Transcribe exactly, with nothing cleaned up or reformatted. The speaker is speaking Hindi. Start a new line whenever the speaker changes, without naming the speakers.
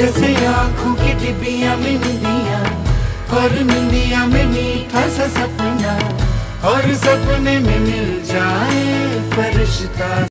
जैसे आँखों की डिबिया में निंदिया, और निंदिया में मीठा सा सपना, और सपने में मिल जाए फरिश्ता।